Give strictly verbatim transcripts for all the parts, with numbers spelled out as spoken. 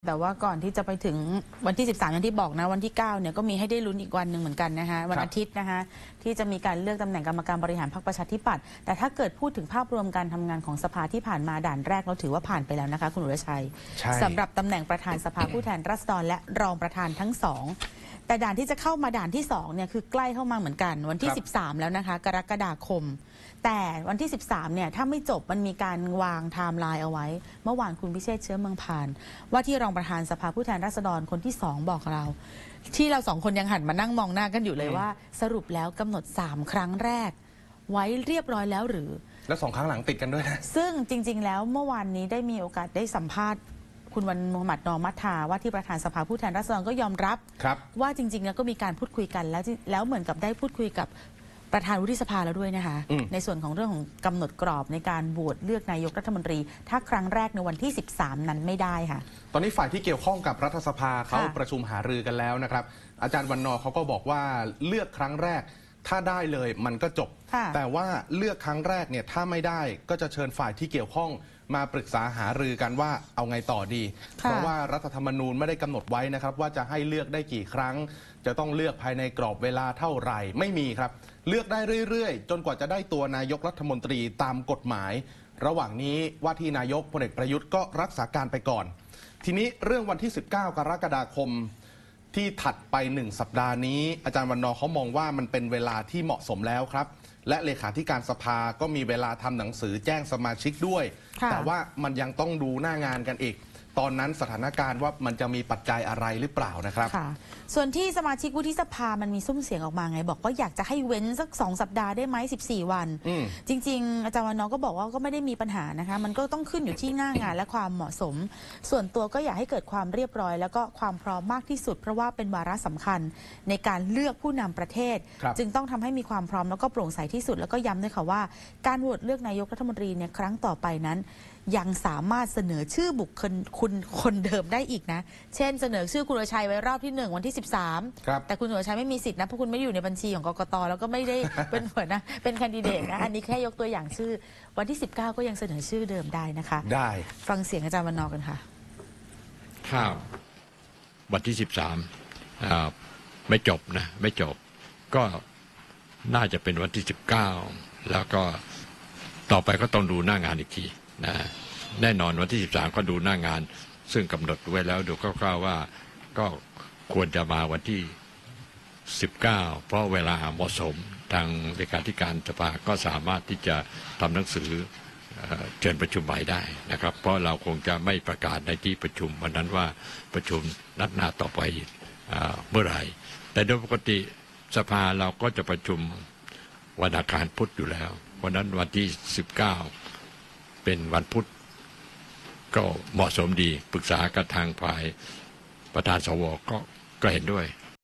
แต่ว่าก่อนที่จะไปถึงวันที่สิบสามอย่างที่บอกนะวันที่เก้าเนี่ยก็มีให้ได้ลุ้นอีกวันหนึ่งเหมือนกันนะคะวันอาทิตย์นะคะที่จะมีการเลือกตำแหน่งกรรมการบริหารพรรคประชาธิปัตย์แต่ถ้าเกิดพูดถึงภาพรวมการทำงานของสภาที่ผ่านมาด่านแรกเราถือว่าผ่านไปแล้วนะคะคุณอุรชัยสำหรับตำแหน่งประธานสภาผู้แทนราษฎรและรองประธานทั้งสองแต่ด่านที่จะเข้ามาด่านที่สองเนี่ยคือใกล้เข้ามาเหมือนกันวันที่สิบสามแล้วนะคะกรกฎาคมแต่วันที่สิบสามเนี่ยถ้าไม่จบมันมีการวางไทม์ไลน์เอาไว้เมื่อวานคุณพิเชษฐ์เชื้อเมืองพานว่าที่รองประธานสภาผู้แทนราษฎรคนที่สองบอกเราที่เราสองคนยังหันมานั่งมองหน้ากันอยู่เลยว่าสรุปแล้วกำหนดสามครั้งแรกไว้เรียบร้อยแล้วหรือแล้วสองครั้งหลังติดกันด้วยนะซึ่งจริงๆแล้วเมื่อวานนี้ได้มีโอกาสได้สัมภาษณ์คุณวันมูฮัมหมัดนอมัทธาว่าที่ประธานสภาผู้แทนราษฎรก็ยอมรับว่าจริงๆแล้วก็มีการพูดคุยกันแล้วแล้วเหมือนกับได้พูดคุยกับประธานวุฒิสภาแล้วด้วยนะคะในส่วนของเรื่องของกำหนดกรอบในการโหวตเลือกนายกรัฐมนตรีถ้าครั้งแรกในวันที่สิบสามนั้นไม่ได้ค่ะตอนนี้ฝ่ายที่เกี่ยวข้องกับรัฐสภาเขาประชุมหารือกันแล้วนะครับอาจารย์วันนอเขาก็บอกว่าเลือกครั้งแรกถ้าได้เลยมันก็จบแต่ว่าเลือกครั้งแรกเนี่ยถ้าไม่ได้ก็จะเชิญฝ่ายที่เกี่ยวข้องมาปรึกษาหารือกันว่าเอาไงต่อดีเพราะว่ารัฐธรรมนูญไม่ได้กำหนดไว้นะครับว่าจะให้เลือกได้กี่ครั้งจะต้องเลือกภายในกรอบเวลาเท่าไหร่ไม่มีครับเลือกได้เรื่อยๆจนกว่าจะได้ตัวนายกรัฐมนตรีตามกฎหมายระหว่างนี้ว่าที่นายกพลเอกประยุทธ์ก็รักษาการไปก่อนทีนี้เรื่องวันที่สิบเก้ากรกฎาคมที่ถัดไปหนึ่งสัปดาห์นี้อาจารย์วันนอเขามองว่ามันเป็นเวลาที่เหมาะสมแล้วครับและเลขาธิการสภาก็มีเวลาทำหนังสือแจ้งสมาชิกด้วยแต่ว่ามันยังต้องดูหน้างานกันอีกตอนนั้นสถานการณ์ว่ามันจะมีปัจจัยอะไรหรือเปล่านะครับส่วนที่สมาชิกวุฒิสภามันมีซุ้มเสียงออกมาไงบอกว่าอยากจะให้เว้นสักสองสัปดาห์ได้ไหมสิบสี่วันจริงๆอาจารย์วันนอก็บอกว่าก็ไม่ได้มีปัญหานะคะมันก็ต้องขึ้นอยู่ที่หน้างานและความเหมาะสมส่วนตัวก็อยากให้เกิดความเรียบร้อยแล้วก็ความพร้อมมากที่สุดเพราะว่าเป็นวาระสำคัญในการเลือกผู้นำประเทศจึงต้องทำให้มีความพร้อมแล้วก็โปร่งใสที่สุดแล้วก็ย้ำด้วยค่ะว่าการโหวตเลือกนายกรัฐมนตรีเนี่ยครั้งต่อไปนั้นยังสามารถเสนอชื่อบุคคลคุณคนเดิมได้อีกนะเช่นเสนอชื่อคุณอุรชัยไว้รอบที่หนึ่งวันที่สิบสามแต่คุณอุรชัยไม่มีสิทธินะเพราะคุณไม่ได้อยู่ในบัญชีของกกตแล้วก็ไม่ได้เป็นหัวหน้าเป็นแคนดิเดตนะอันนี้แค่ยกตัวอย่างชื่อวันที่สิบเก้าก็ยังเสนอชื่อเดิมได้นะคะได้ฟังเสียงอาจารย์วันนอกันค่ะถ้าวันที่สิบสามไม่จบนะไม่จบก็น่าจะเป็นวันที่สิบเก้าแล้วก็ต่อไปก็ต้องดูหน้างานอีกทีนะแน่นอนวันที่สิบสามก็ดูหน้างานซึ่งกำหนดไว้แล้วดูคร่าวๆว่าก็ควรจะมาวันที่สิบเก้าเพราะเวลาเหมาะสมทางเลขาธิการสภาก็สามารถที่จะทำหนังสือเชิญประชุมใหม่ได้นะครับเพราะเราคงจะไม่ประกาศในที่ประชุมวันนั้นว่าประชุมนัดหน้าต่อไปเมื่อไหร่แต่โดยปกติสภาเราก็จะประชุมวันอังคารพุธอยู่แล้ววันนั้นวันที่สิบเก้าเป็นวันพุธก็เหมาะสมดีปรึกษากับทางฝ่ายประธานสวก็ก็เห็นด้วย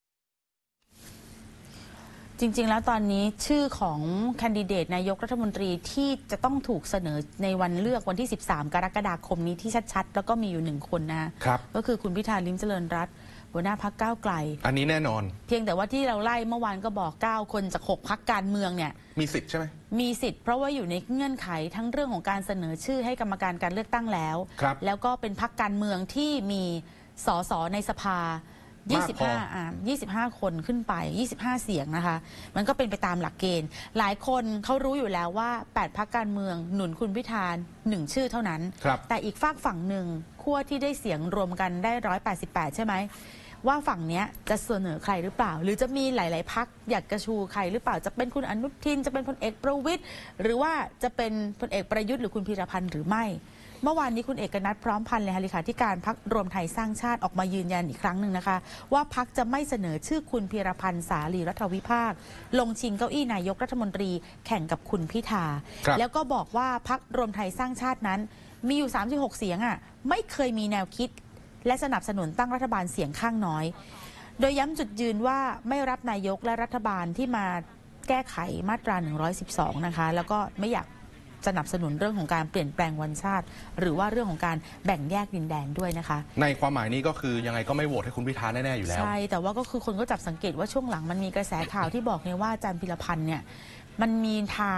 จริงๆแล้วตอนนี้ชื่อของแคนดิเดตนายกรัฐมนตรีที่จะต้องถูกเสนอในวันเลือกวันที่สิบสามกรกฎาคมนี้ที่ชัดๆแล้วก็มีอยู่หนึ่งคนนะครับก็คือคุณพิธาลิ้มเจริญรัตน์หัวหน้าพรรคก้าวไกลอันนี้แน่นอนเพียงแต่ว่าที่เราไล่เมื่อวานก็บอกเก้าคนจากหกพรรคการเมืองเนี่ยมีสิทธิ์ใช่ไหมมีสิทธิ์เพราะว่าอยู่ในเงื่อนไขทั้งเรื่องของการเสนอชื่อให้กรรมการการเลือกตั้งแล้วแล้วก็เป็นพรรคการเมืองที่มีสสในสภายี่สิบห้าอ่ายี่สิบห้าคนขึ้นไปยี่สิบห้าเสียงนะคะมันก็เป็นไปตามหลักเกณฑ์หลายคนเขารู้อยู่แล้วว่าแปดพรรคการเมืองหนุนคุณพิธาหนึ่งชื่อเท่านั้นแต่อีกฝากฝั่งหนึ่งขั้วที่ได้เสียงรวมกันได้หนึ่งร้อยแปดสิบแปดใช่ไหมว่าฝั่งนี้จะเสนอใครหรือเปล่าหรือจะมีหลายๆพรรคอยากกระชูใครหรือเปล่าจะเป็นคุณอนุทินจะเป็นพลเอกประวิตรหรือว่าจะเป็นพลเอกประยุทธ์หรือคุณพีรพันธ์หรือไม่เมื่อวานนี้คุณเอกนัทพร้อมพันธ์เลขาธิการพรรครวมไทยสร้างชาติออกมายืนยันอีกครั้งหนึ่งนะคะว่าพรรคจะไม่เสนอชื่อคุณพีรพันธ์สาลีรัฐวิภาคลงชิงเก้าอี้นายกรัฐมนตรีแข่งกับคุณพิธาแล้วก็บอกว่าพรรครวมไทยสร้างชาตินั้นมีอยู่สามสิบหกเสียงอ่ะไม่เคยมีแนวคิดและสนับสนุนตั้งรัฐบาลเสียงข้างน้อยโดยย้ำจุดยืนว่าไม่รับนายกและรัฐบาลที่มาแก้ไขมาตราหนึ่งร้อยสิบสองนะคะแล้วก็ไม่อยากสนับสนุนเรื่องของการเปลี่ยนแปลงวันชาติหรือว่าเรื่องของการแบ่งแยกดินแดนด้วยนะคะในความหมายนี้ก็คือยังไงก็ไม่โหวตให้คุณพิธาแน่ๆอยู่แล้วใช่แต่ว่าก็คือคนก็จับสังเกตว่าช่วงหลังมันมีกระแสข่าวที่บอกเนี่ยว่าอาจารย์พิรพันธ์เนี่ยมันมีทาง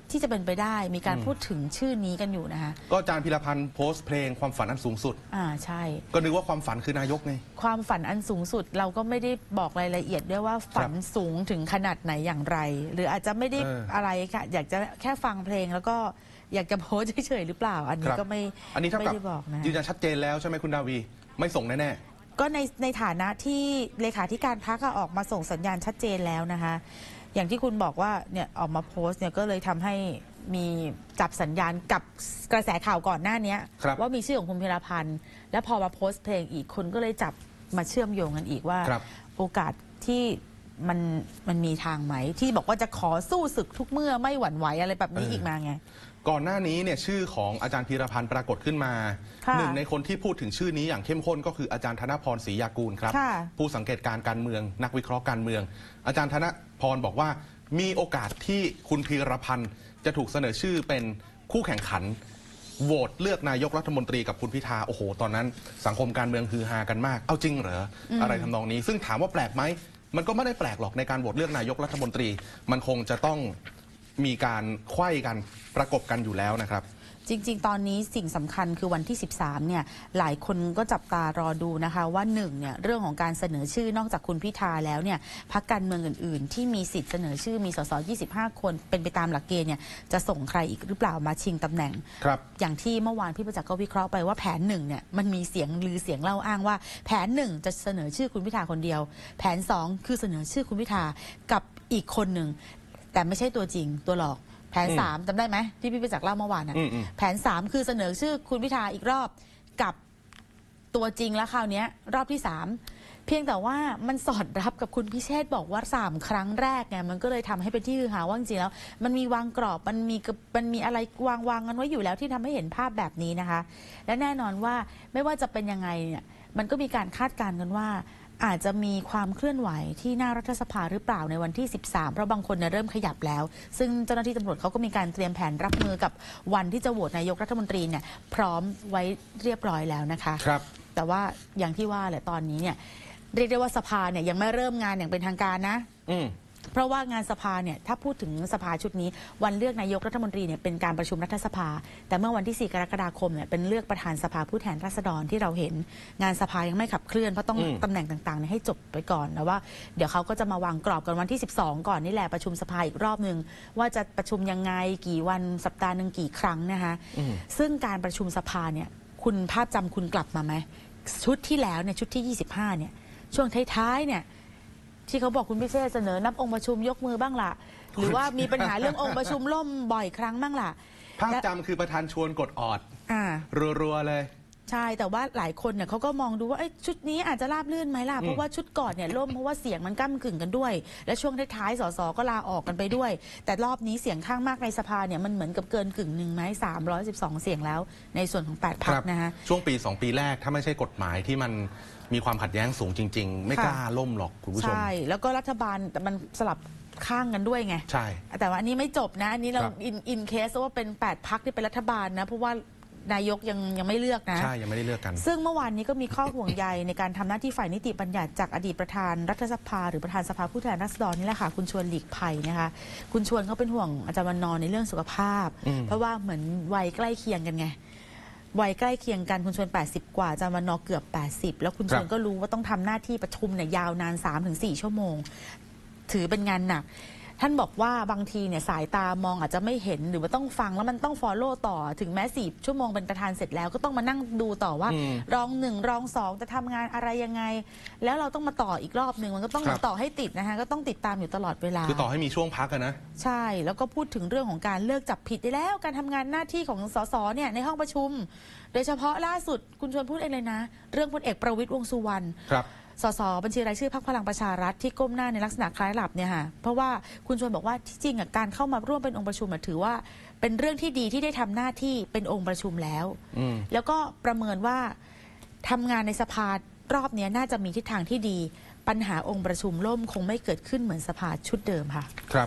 ที่จะเป็นไปได้มีการพูดถึงชื่อนี้กันอยู่นะคะก็อาจารย์พีรพันธ์โพสต์เพลงความฝันอันสูงสุดอ่าใช่ก็นึกว่าความฝันคือนายกไงความฝันอันสูงสุดเราก็ไม่ได้บอกรายละเอียดด้วยว่าฝันสูงถึงขนาดไหนอย่างไร หรืออาจจะไม่ได้อะไรค่ะอยากจะแค่ฟังเพลงแล้วก็อยากจะโพสต์เฉยๆหรือเปล่าอันนี้ก็ไม่อันนี้เท่ากับยืนยันชัดเจนแล้วใช่ไหมคุณดาวีไม่ส่งแน่ๆก็ในในฐานะที่เลขาธิการพรรคออกมาส่งสัญญาณชัดเจนแล้วนะคะอย่างที่คุณบอกว่าเนี่ยออกมาโพสต์เนี่ยก็เลยทำให้มีจับสัญญาณกับกระแสข่าวก่อนหน้านี้ว่ามีชื่อของคุณพีรพันธ์และพอมาโพสต์เพลงอีกคนก็เลยจับมาเชื่อมโยงกันอีกว่าโอกาสที่มันมันมีทางไหมที่บอกว่าจะขอสู้ศึกทุกเมื่อไม่หวั่นไหวอะไรแบบนี้อีกมาไงก่อนหน้านี้เนี่ยชื่อของอาจารย์พีรพันธ์ปรากฏขึ้นมาหนึ่งในคนที่พูดถึงชื่อนี้อย่างเข้มข้นก็คืออาจารย์ธนพรศรียากูลครับผู้สังเกตการการเมืองนักวิเคราะห์การเมืองอาจารย์ธนพรบอกว่ามีโอกาสที่คุณพีรพันธ์จะถูกเสนอชื่อเป็นคู่แข่งขันโหวตเลือกนายกรัฐมนตรีกับคุณพิธาโอ้โหตอนนั้นสังคมการเมืองฮือฮากันมากเอาจริงเหรออะไรทำนองนี้ซึ่งถามว่าแปลกไหมมันก็ไม่ได้แปลกหรอกในการโหวตเลือกนายกรัฐมนตรีมันคงจะต้องมีการไขว้กันประกบกันอยู่แล้วนะครับจริงๆตอนนี้สิ่งสำคัญคือวันที่สิบสามเนี่ยหลายคนก็จับตารอดูนะคะว่าหนึ่งเนี่ยเรื่องของการเสนอชื่อนอกจากคุณพิธาแล้วเนี่ยพรรคการเมืองอื่นๆที่มีสิทธิ์เสนอชื่อมีสสยี่สิบห้าคนเป็นไปตามหลักเกณฑ์เนี่ยจะส่งใครอีกหรือเปล่ามาชิงตำแหน่งครับอย่างที่เมื่อวานพี่ประจักษ์ก็วิเคราะห์ไปว่าแผนหนึ่งเนี่ยมันมีเสียงลือเสียงเล่าอ้างว่าแผนหนึ่งจะเสนอชื่อคุณพิธาคนเดียวแผนสองคือเสนอชื่อคุณพิธากับอีกคนหนึ่งแต่ไม่ใช่ตัวจริงตัวหลอกแผนสามจำได้ไหมที่พี่ประจักษ์เล่าเมื่อวานน่ะแผนสามคือเสนอชื่อคุณพิธาอีกรอบกับตัวจริงแล้วคราวนี้รอบที่สามเพียงแต่ว่ามันสอดรับกับคุณพิเชษบอกว่าสามครั้งแรกไงมันก็เลยทำให้เป็นที่ฮือฮาว่าจริงๆแล้วมันมีวางกรอบมันมีมันมีอะไรวางวางกันไว้อยู่แล้วที่ทำให้เห็นภาพแบบนี้นะคะและแน่นอนว่าไม่ว่าจะเป็นยังไงเนี่ยมันก็มีการคาดการณ์กันว่าอาจจะมีความเคลื่อนไหวที่หน้ารัฐสภาหรือเปล่าในวันที่สิบสามเพราะบางคนเนี่ยเริ่มขยับแล้วซึ่งเจ้าหน้าที่ตำรวจเขาก็มีการเตรียมแผนรับมือกับวันที่จะโหวตนายกรัฐมนตรีเนี่ยพร้อมไว้เรียบร้อยแล้วนะคะครับแต่ว่าอย่างที่ว่าแหละตอนนี้เนี่ยเรียกได้ว่าสภาเนี่ยยังไม่เริ่มงานอย่างเป็นทางการนะอืมเพราะว่างานสภาเนี่ยถ้าพูดถึงสภาชุดนี้วันเลือกนายกรัฐมนตรีเนี่ยเป็นการประชุมรัฐสภาแต่เมื่อวันที่สี่กรกฎาคมเนี่ยเป็นเลือกประธานสภาผู้แทนราษฎรที่เราเห็นงานสภายังไม่ขับเคลื่อนเพราะต้องตำแหน่งต่างๆให้จบไปก่อนแล้วว่าเดี๋ยวเขาก็จะมาวางกรอบกันวันที่สิบสองก่อนนี่แหละประชุมสภาอีกรอบนึงว่าจะประชุมยังไงกี่วันสัปดาห์หนึ่งกี่ครั้งนะคะซึ่งการประชุมสภาเนี่ยคุณภาพจำคุณกลับมาไหมชุดที่แล้วเนี่ยชุดที่ยี่สิบห้าเนี่ยช่วงท้ายๆเนี่ยที่เขาบอกคุณพิเชษเสนอนับองค์ประชุมยกมือบ้างล่ะหรือว่ามีปัญหาเรื่ององค์ประชุมล่มบ่อยครั้งบ้างล่ะภาพจำคือประธานชวนกดออดรัวๆเลยใช่แต่ว่าหลายคนเนี่ยเขาก็มองดูว่าชุดนี้อาจจะราบลื่นไหมล่ะเพราะว่าชุดก่อนเนี่ยล่มเพราะว่าเสียงมันก้ำกึ่งกันด้วยและช่วงท้ายๆสสก็ลาออกกันไปด้วยแต่รอบนี้เสียงข้างมากในสภาเนี่ยมันเหมือนกับเกินกึ่งหนึ่งไหมสามร้อยสิบสองเสียงแล้วในส่วนของแปดพรรคนะคะช่วงปีสองปีแรกถ้าไม่ใช่กฎหมายที่มันมีความขัดแย้งสูงจริงๆไม่กล้าล่มหรอกคุณผู้ชมใช่แล้วก็รัฐบาลมันสลับข้างกันด้วยไงใช่แต่ว่าอันนี้ไม่จบนะอันนี้เราอินอินเคสว่าเป็นแปดพรรคที่เป็นรัฐบาลนะเพราะว่านายกยังยังไม่เลือกนะใช่ยังไม่ได้เลือกกันซึ่งเมื่อวานนี้ก็มีข้อห่วงใยในการทำหน้าที่ฝ่ายนิติบัญญัติจากอดีตประธานรัฐสภาหรือประธานสภาผู้แทนราษฎรนี่แหละค่ะคุณชวนหลีกภัยนะคะคุณชวนเขาเป็นห่วงอาจารย์วันนอร์ในเรื่องสุขภาพเพราะว่าเหมือนวัยใกล้เคียงกันไงวัยใกล้เคียงกันคุณชวนแปดสิบกว่าอาจารย์วันนอร์เกือบแปดสิบแล้วคุณชวนก็รู้ว่าต้องทำหน้าที่ประชุมเนี่ยยาวนาน สามถึงสี่ ชั่วโมงถือเป็นงานหนักท่านบอกว่าบางทีเนี่ยสายตามองอาจจะไม่เห็นหรือว่าต้องฟังแล้วมันต้องฟอลโล่ต่อถึงแม้สี่ชั่วโมงเป็นประธานเสร็จแล้วก็ต้องมานั่งดูต่อว่ารองหนึ่งรองสองจะทำงานอะไรยังไงแล้วเราต้องมาต่ออีกรอบหนึ่งมันก็ต้องต่อให้ติดนะคะก็ต้องติดตามอยู่ตลอดเวลาคือต่อให้มีช่วงพักนะใช่แล้วก็พูดถึงเรื่องของการเลิกจับผิดได้แล้วการทำงานหน้าที่ของสสเนี่ยในห้องประชุมโดยเฉพาะล่าสุดคุณชวนพูดเองเลยนะเรื่องพลเอกประวิตรวงษ์สุวรรณสสบัญชีรายชื่อพรรคพลังประชารัฐที่ก้มหน้าในลักษณะคล้ายหลับเนี่ยค่ะเพราะว่าคุณชวนบอกว่าที่จริงการเข้ามาร่วมเป็นองค์ประชุมถือว่าเป็นเรื่องที่ดีที่ได้ทำหน้าที่เป็นองค์ประชุมแล้วแล้วก็ประเมินว่าทำงานในสภารอบนี้น่าจะมีทิศทางที่ดีปัญหาองค์ประชุมล่มคงไม่เกิดขึ้นเหมือนสภาชุดเดิมค่ะครับ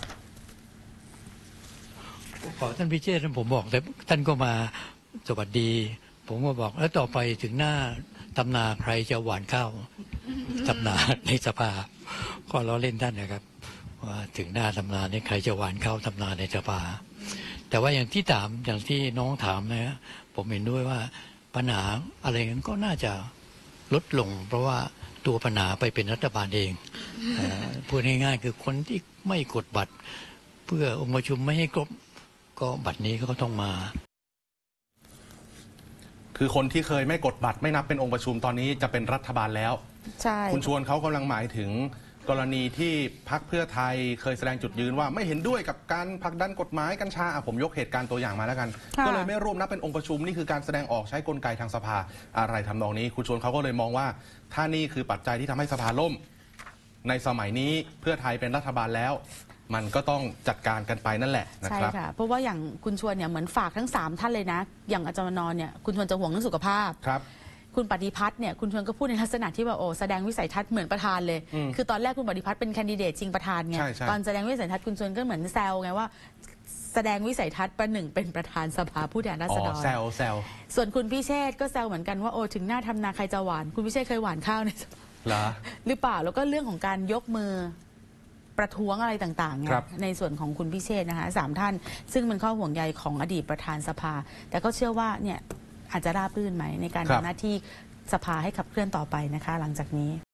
ขอท่านพิเชษฐ์ผมบอกแต่ท่านก็มาสวัสดีผมก็บอกแล้วต่อไปถึงหน้าตำนาใครจะหวานข้าวตำนาในสภาก็ล้อเล่นท่านนะครับว่าถึงหน้าตำนาเนี่ยใครจะหวานข้าวตำนาในสภาแต่ว่าอย่างที่ถามอย่างที่น้องถามนะฮะผมเห็นด้วยว่าปัญหาอะไรนั้นก็น่าจะลดลง เพราะว่าตัวปัญหาไปเป็นรัฐบาลเองเอ่อพูดง่ายๆคือคนที่ไม่กดบัตร เพื่อองค์ประชุมไม่ให้ครบก็บัตรนี้ก็ต้องมาคือคนที่เคยไม่กดบัตรไม่นับเป็นองค์ประชุมตอนนี้จะเป็นรัฐบาลแล้วใช่คุณชวนเขากำลังหมายถึงกรณีที่พรรคเพื่อไทยเคยแสดงจุดยืนว่าไม่เห็นด้วยกับการผลักดันกฎหมายกัญชาอ่ะผมยกเหตุการณ์ตัวอย่างมาแล้วกัน ก็เลยไม่ร่วมนับเป็นองค์ประชุมนี่คือการแสดงออกใช้กลไกทางสภาอะไรทำนองนี้คุณชวนเขาก็เลยมองว่าถ้านี่คือปัจจัยที่ทำให้สภาล่มในสมัยนี้เพื่อไทยเป็นรัฐบาลแล้ว มันก็ต้องจัดการกันไปนั่นแหละนะครับใช่ค่ะเพราะว่าอย่างคุณชวนเนี่ยเหมือนฝากทั้งสามท่านเลยนะอย่างอาจารย์วันนอร์เนี่ยคุณชวนจะห่วงเรื่องสุขภาพครับคุณปฏิพัฒน์เนี่ยคุณชวนก็พูดในลักษณะที่ว่าโอ้แสดงวิสัยทัศน์เหมือนประธานเลย คือตอนแรกคุณปฏิพัฒน์เป็นแคนดิเดตชิงประธานไงใช่ใช่ตอนแสดงวิสัยทัศน์คุณชวนก็เหมือนแซวไงว่าแสดงวิสัยทัศน์ประหนึ่งเป็นประธานสภาผู้แทนราษฎอ๋อรแซวแซวส่วนคุณพิเชษก็แซวเหมือนกันว่าโอ้ถึงหน้าทำนาใครจะหวานคุณพิเชษเคยหวานข้าวในสภาเหรอหรือเปล่าแล้วก็เรื่องของการยกมือประท้วงอะไรต่างๆไงครับในส่วนของคุณพิเชษนะคะสามท่าน ซึ่งเป็นข้อห่วงใยของอดีตประธานสภา แต่ก็เชื่อว่าเนี่ยอาจจะราบรื่นไหมในการครับทำหน้าที่สภาให้ขับเคลื่อนต่อไปนะคะ หลังจากนี้